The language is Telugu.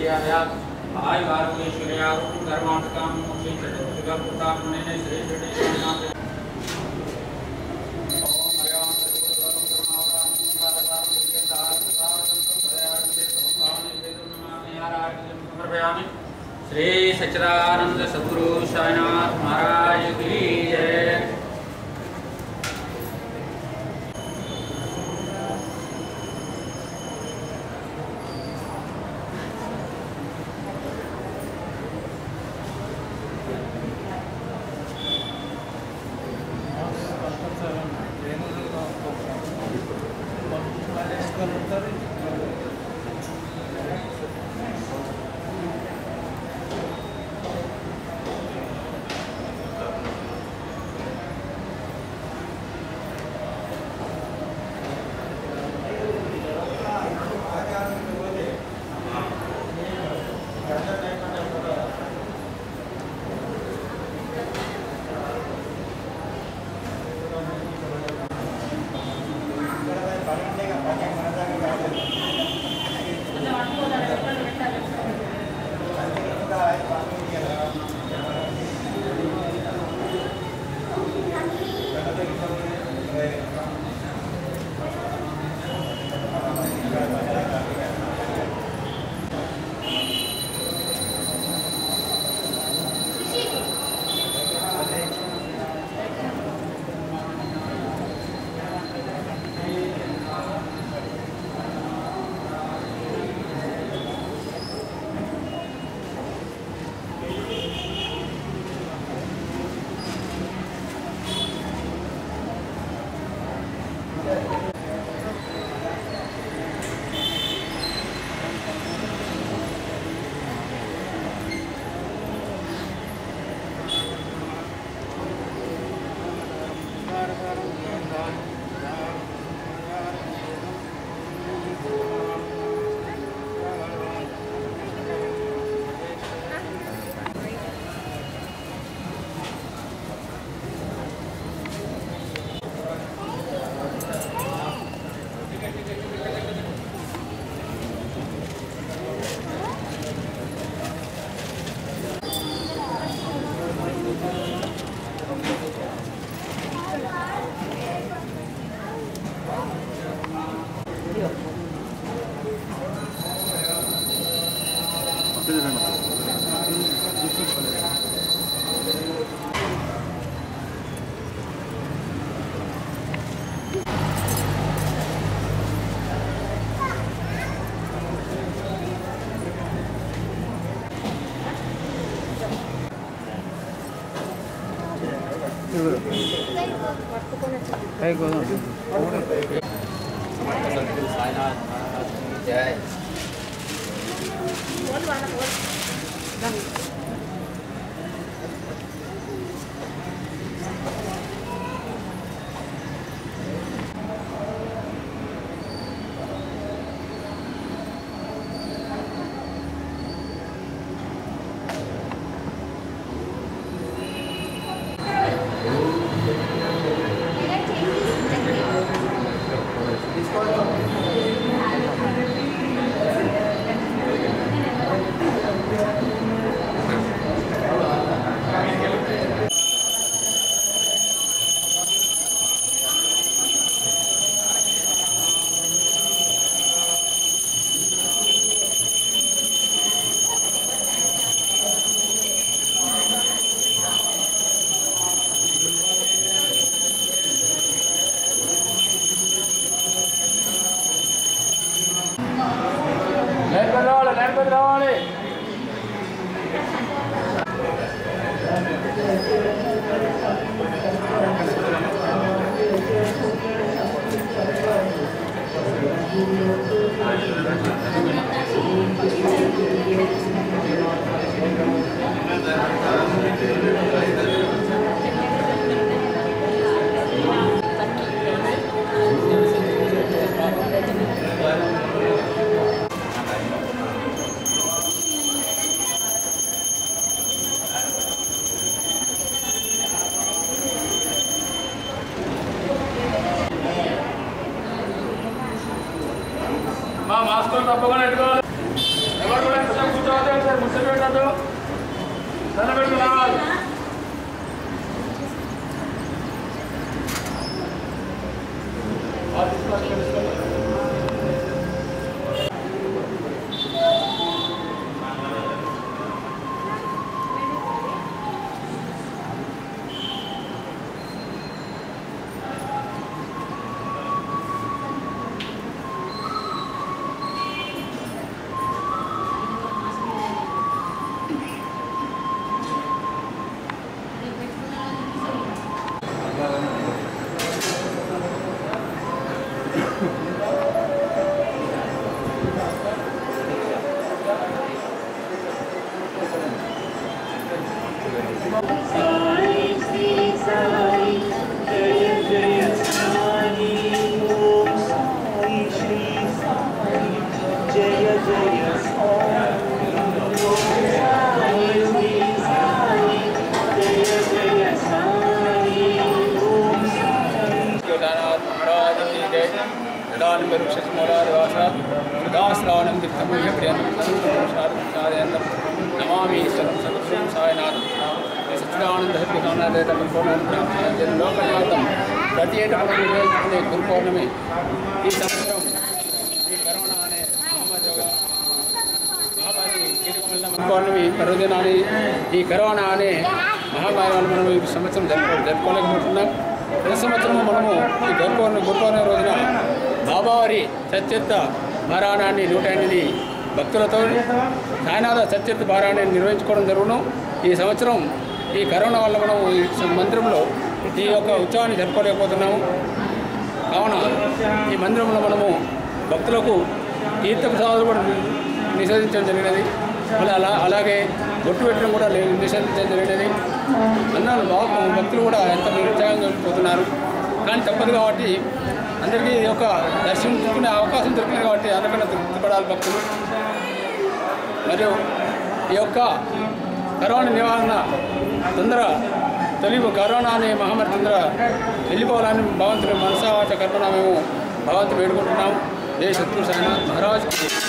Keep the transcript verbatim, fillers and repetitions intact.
श्री सच्चिदानंद सद्गुरु साईनाथ महाराज की जय। जय। नमामि सद्गुरुं साईनाथ सच्चिदानंद लोकनाथं ప్రతి ఏటా మనం నిర్వహించుకునే గురు పౌర్ణమి ఈ సంవత్సరం ఈ కరోనా అనే మహామారి గురు పౌర్ణమి పర్వదినాన్ని ఈ కరోనా అనే మహామారి వల్ల మనం ఈ సంవత్సరం జరుపు జరుపుకోలేకపోతున్నాం. ప్రతి సంవత్సరం మనము ఈ గురు పౌర్ణమి గురు పౌర్ణమి రోజున బాబావారి సత్యత్త పారాయణాన్ని నూట ఎనిమిది భక్తులతో సాయినాథ సత్యత్త పారాయణాన్ని నిర్వహించుకోవడం జరుగును. ఈ సంవత్సరం ఈ కరోనా వల్ల మనం ఈ మందిరంలో ఈ యొక్క ఉత్సవాన్ని జరుపుకోలేకపోతున్నాము. కావున ఈ మందిరంలో మనము భక్తులకు తీర్థప్రసాదాలు కూడా నిషేధించడం జరిగినది. మళ్ళీ అలా అలాగే బొట్టు పెట్టడం కూడా నిషేధించడం జరిగినది. అన్నాళ్ళు బాగా భక్తులు కూడా ఎంత ఉత్సాహంగా వెళ్ళిపోతున్నారు. కానీ తప్పదు కాబట్టి అందరికీ ఈ యొక్క దర్శించుకునే అవకాశం దొరికింది కాబట్టి అందరికన్నా తృప్తిపడాలి భక్తులు. మరియు ఈ యొక్క కరోనా నివారణ తొందర తొలి కరోనా అనే మహమ్మారి తొందర వెళ్ళిపోవాలని భగవంతుని మనసావాచ కర్మణ మేము భగవంతుని వేడుకుంటున్నాము. జై సద్గురు సాయినాథ్ మహారాజ్.